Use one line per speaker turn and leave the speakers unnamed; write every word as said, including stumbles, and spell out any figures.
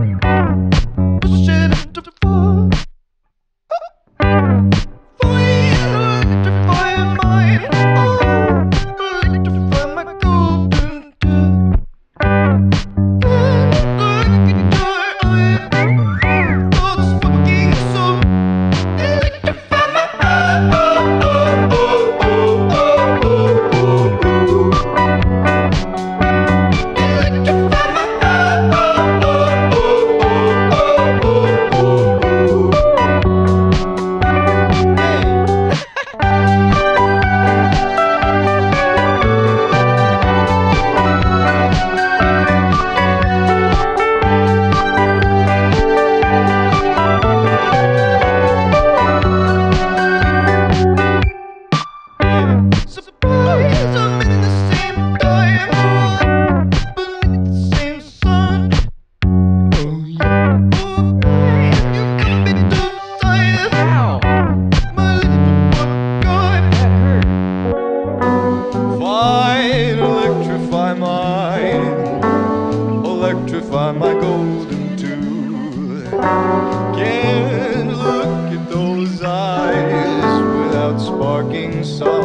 push it into the fire. Fire, electrify your mind. Oh, electrify my golden dew. Look in your eye, oh, this fucking soul. Electrify my heart. Oh, oh, oh, oh, oh, oh, oh, oh. Electrify my heart. Oh, oh, oh, oh, oh, oh, oh, oh. Surprise, I'm in the same time, beneath the same sun. Oh yeah, oh babe, you got me too tired. Ow, my little God, that hurt. Fine, electrify mine, electrify my golden tooth. Can't look at those eyes without sparking some.